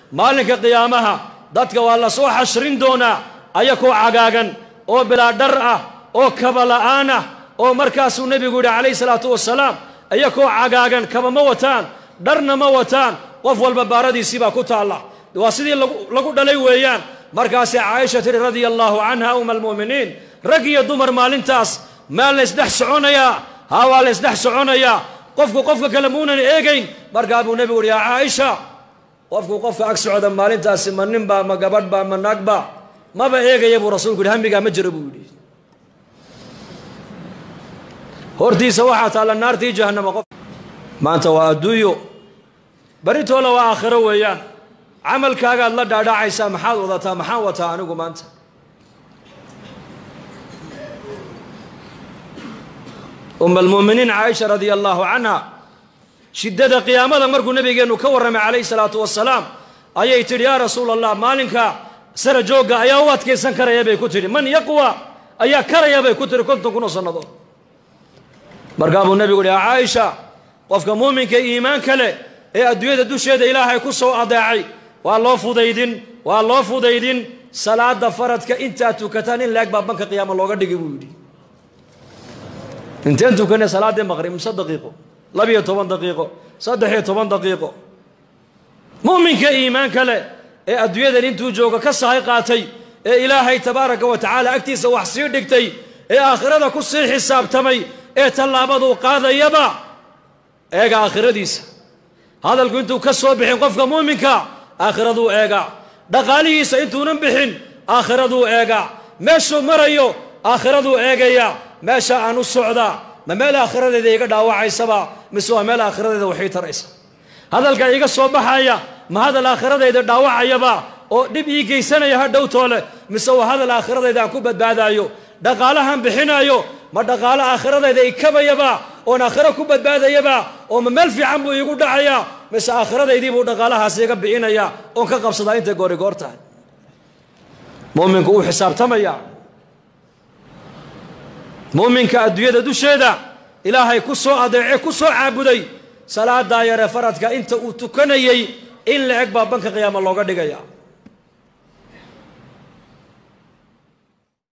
maalinka qiyaamaha dadka waa la soo xashrin doonaa ayakoo cagaagan oo bilaa dhar ah oo kaba la'aan ah oo markaasuu nebigu yidhi calayhi salaatu wasalaam ayakoo cagaagan kaba ma wataan dharna ma wataan qof walba baaradiisii baa ku taalla waa sidii lagu dhalay weeyaan markaasay caaisha tiri radia allaahu canha uma almu'miniin rag iyo dumar maalintaas maa la isdhex soconayaa haa waa la isdhex soconayaa qofku qofka kale muunan eegayn markaa buu nebigu yidhi yaa caaisha qofku qofka ag socda maalintaasi ma ninbaa ma gabadhbaa ma naagba maba eegaya buu rasuulku yidhi hamigaa ma jiro buu yidhi hortiisa waxaa taalla naartii jahannama qof maanta waa adduunyo baritoola waa aakhiro weeyaan camalkaagaad la dhaadhacaysaa maxaad wadataa maxaan wataa anigu maanta almu'miniin caaisha radia allaahu canha shiddada qiyaamada markuu nabigeennu ka warramay calayhi salaatu wasalaam ayay tidhi yaa rasuula allah maalinka sara joogga ayaa u adkaysan karaya bay ku tidhi man yaqwa ayaa karaya bay ku tidhi 50 kun oo sannadood markaa buu nebigu yidhi caaisha qofka muuminka iimaanka leh ee adduunyada dusheeda ilaahay ku soo adeecay waa loo fudaydin salaada faradka intaad tukataan in laag baa banka qiyaama looga dhigi buu yidhi inteen tukanay salaadii maqrib 3 daqiiqo 12 daqiiqo 13 daqiiqo muuminka iimaanka leh ee adduunyadan intuu jooga ka sahay qaatay ee ilaahay tabaaraka wa tacaala agtiisa wax sii dhigtay ee aakhirada ku sii xisaabtamay ee tallaabadu qaadayaba eega aakhiradiisa hadalku intuu ka soo bixin qofka muuminka aakhiradu eega dhaqaalihiisa intuunan bixin aakhiradu eega meeshuu marayo aakhiradu eegaya meesha aan u socdaa ma meel aakhiradeeda iga dhaawacaysaba mise waa meel aakhiradeeda waxay taraysa hadalka iga soo baxaya ma hadal aakhiradeeda dhaawacayaba oo dhib ii geysanaya ha dhowtoole mise waa hadal aakhiradeeda aan ku badbaadayo dhaqaalahan bixinayo ma dhaqaalo aakhiradeeda ikabayaba oon aakhiro ku badbaadayaba oo ma meel fiican buu iigu dhacayaa mise aakhiradaydii buu dhaqaalahaasi iga bixinaya oon ka qabsadaa intay goorigoor tahay mu'minku uu xisaabtamaya mu'minka adduunyada dusheeda ilaahay ku soo adeecay ku soo caabuday salaadaa yare faradka inta uu tukanayay in la eg baa banka qiyaama looga dhigaya